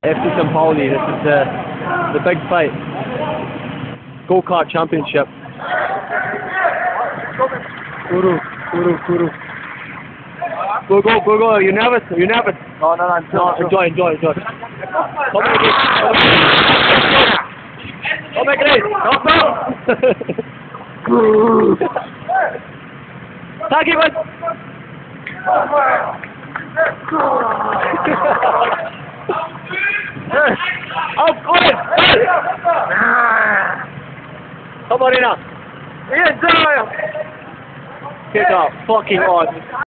FC Pauli, this is the big fight. Go-Kart Championship. KURA. Go. You nervous? No, Enjoy. Come on, Grace. Tag it, Come on, Ina. Kick off. Fucking on.